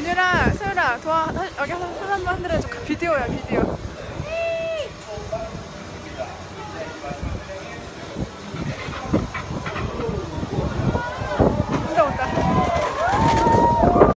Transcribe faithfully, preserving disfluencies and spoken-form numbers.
윤유랑 소율아 도와 여기 손 한번 흔들어줘. 비디오야 비디오.